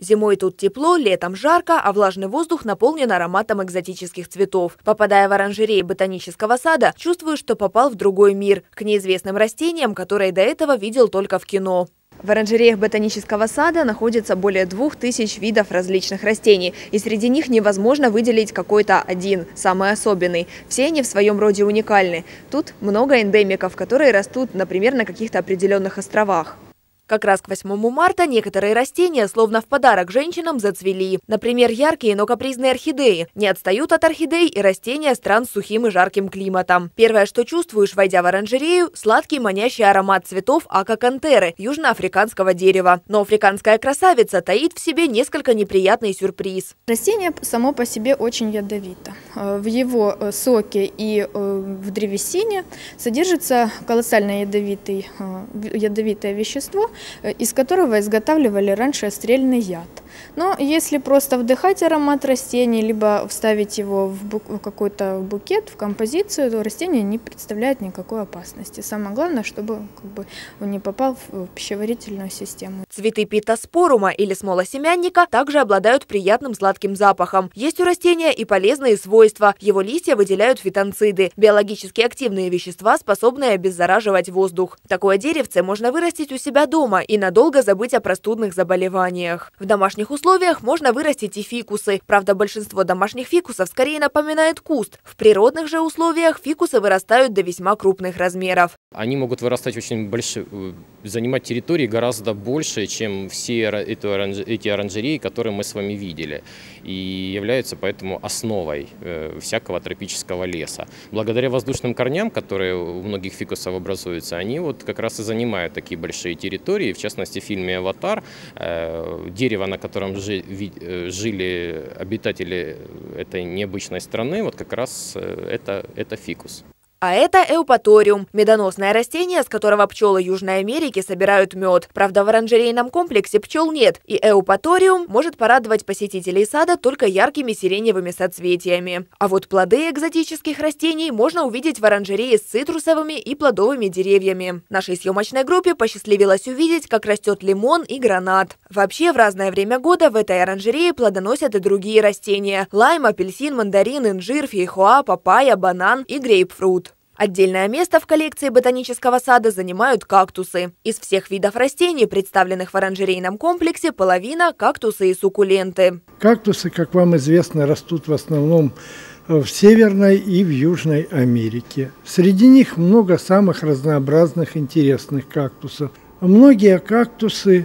Зимой тут тепло, летом жарко, а влажный воздух наполнен ароматом экзотических цветов. Попадая в оранжерею ботанического сада, чувствуешь, что попал в другой мир, к неизвестным растениям, которые до этого видел только в кино. В оранжереях ботанического сада находится более 2000 видов различных растений, и среди них невозможно выделить какой-то один, самый особенный. Все они в своем роде уникальны. Тут много эндемиков, которые растут, например, на каких-то определенных островах. Как раз к 8 марта некоторые растения, словно в подарок женщинам, зацвели. Например, яркие, но капризные орхидеи. Не отстают от орхидей и растения стран с сухим и жарким климатом. Первое, что чувствуешь, войдя в оранжерею – сладкий манящий аромат цветов акакантеры, южноафриканского дерева. Но африканская красавица таит в себе несколько неприятный сюрприз. Растение само по себе очень ядовито. В его соке и в древесине содержится колоссально ядовитое вещество, из которого изготавливали раньше стрельный яд. Но если просто вдыхать аромат растений, либо вставить его в какой-то букет, в композицию, то растение не представляет никакой опасности. Самое главное, чтобы он не попал в пищеварительную систему. Цветы питоспорума или смолосемянника также обладают приятным сладким запахом. Есть у растения и полезные свойства. Его листья выделяют фитонциды – биологически активные вещества, способные обеззараживать воздух. Такое деревце можно вырастить у себя дома и надолго забыть о простудных заболеваниях. В домашних условиях можно вырастить и фикусы. Правда, большинство домашних фикусов скорее напоминает куст. В природных же условиях фикусы вырастают до весьма крупных размеров. Они могут вырастать очень большие, занимать территории гораздо больше, чем все эти оранжереи, которые мы с вами видели, и являются поэтому основой всякого тропического леса. Благодаря воздушным корням, которые у многих фикусов образуются, они вот как раз и занимают такие большие территории. В частности, в фильме «Аватар» дерево, на котором жили обитатели этой необычной страны, вот как раз это фикус. А это эупаториум – медоносное растение, с которого пчелы Южной Америки собирают мед. Правда, в оранжерейном комплексе пчел нет, и эупаториум может порадовать посетителей сада только яркими сиреневыми соцветиями. А вот плоды экзотических растений можно увидеть в оранжерее с цитрусовыми и плодовыми деревьями. Нашей съемочной группе посчастливилось увидеть, как растет лимон и гранат. Вообще, в разное время года в этой оранжерее плодоносят и другие растения – лайм, апельсин, мандарин, инжир, фейхоа, папайя, банан и грейпфрут. Отдельное место в коллекции ботанического сада занимают кактусы. Из всех видов растений, представленных в оранжерейном комплексе, половина – кактусы и суккуленты. Кактусы, как вам известно, растут в основном в Северной и в Южной Америке. Среди них много самых разнообразных интересных кактусов. Многие кактусы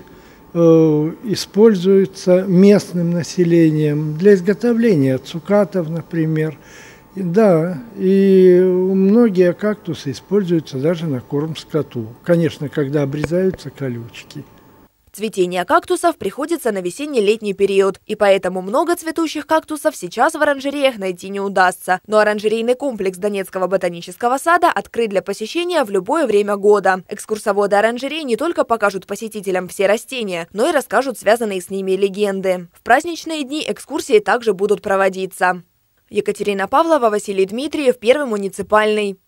используются местным населением для изготовления цукатов, например. Да, и многие кактусы используются даже на корм скоту. Конечно, когда обрезаются колючки. Цветение кактусов приходится на весенне-летний период, и поэтому много цветущих кактусов сейчас в оранжереях найти не удастся. Но оранжерейный комплекс Донецкого ботанического сада открыт для посещения в любое время года. Экскурсоводы оранжерей не только покажут посетителям все растения, но и расскажут связанные с ними легенды. В праздничные дни экскурсии также будут проводиться. Екатерина Павлова, Василий Дмитриев, Первый муниципальный.